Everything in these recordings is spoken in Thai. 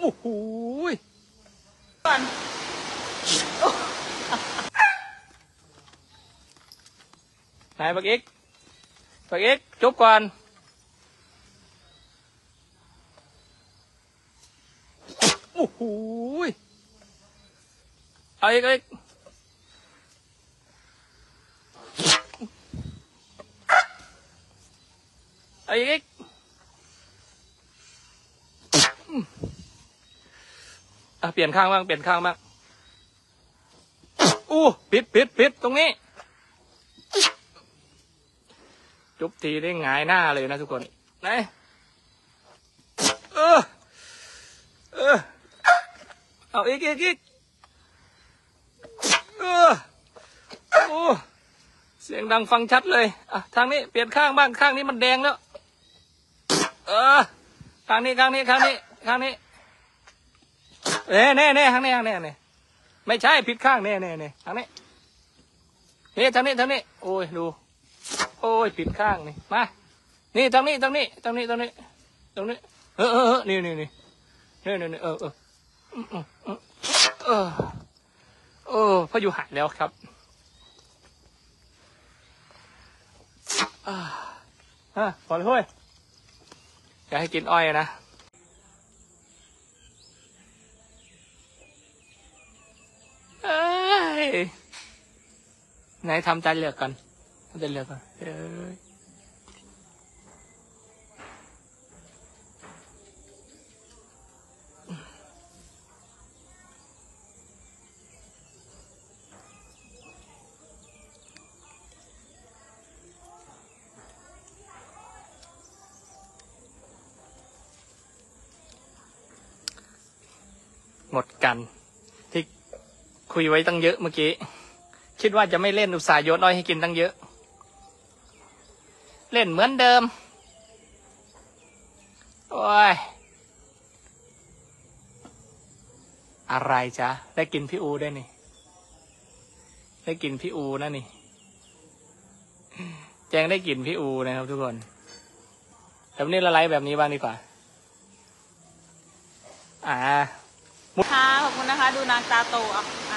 อ้โหก่อนไหนบักเอ็กจุ๊บก่อนโอ้โหเอาอีกเอาอีกเปลี่ยนข้างบ้างอู้ปิดตรงนี้จุ๊บทีได้หงายหน้าเลยนะทุกคนไหนเอาอีกโอ้เสียงดังฟังชัดเลยทางนี้เปลี่ยนข้างบ้างข้างนี้มันแดงแล้วข้างนี้เน่ข้างนี้ไม่ใช่ผิดข้างเน่ทางนี้ทางนี้โอ้ยดูโอ้ยผิดข้างนี่มานี่ทางนี้นี่พออยู่หายแล้วครับพอเลยเฮ้ยอยากให้กินอ้อยนะไหนทำใจเลือกกันหมดกันที่คุยไว้ตั้งเยอะเมื่อกี้คิดว่าจะไม่เล่นอุตส่าห์โยนอ้อยให้กินตั้งเยอะเล่นเหมือนเดิมโอ้ยอะไรจ๊ะได้กินพี่อูได้นี่ได้กินพี่อูนะนี่แจงได้กินพี่อูนะครับทุกคนแต่วันนี้ละลายแบบนี้บ้างดีกว่าค่ะขอบคุณนะคะดูนางตาโต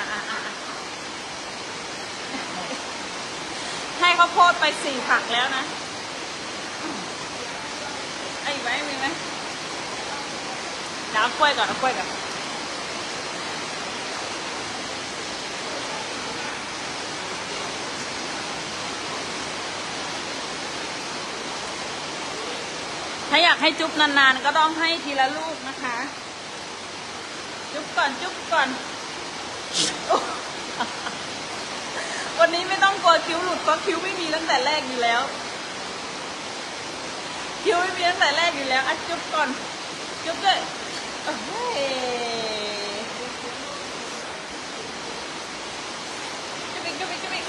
ให้ข้าวโพดไป4 ผักแล้วนะอีกไหมมีไหมเดี๋ยวเอากล้วยก่อนถ้าอยากให้จุ๊บนานๆก็ต้องให้ทีละลูกนะคะจุ๊บก่อนวันนี้ไม่ต้องกลัวคิ้วหลุดเพราะคิ้วไม่มีตั้งแต่แรกอยู่แล้วจุ๊บก่อนจุ๊บด้วยจุ๊บอีก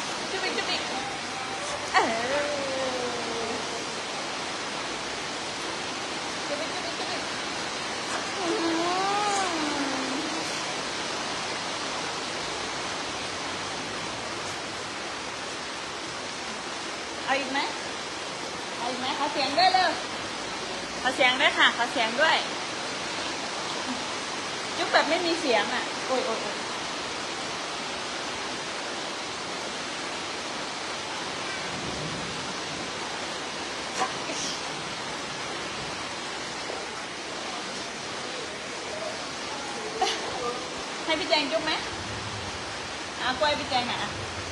เอาอีกไหมขอเสียงด้วยเลยขอเสียงด้วยค่ะขอเสียงด้วยจุ๊บแบบไม่มีเสียงโอ้ยให้พี่แจงจุ๊บไหมเอากล้วยพี่แจง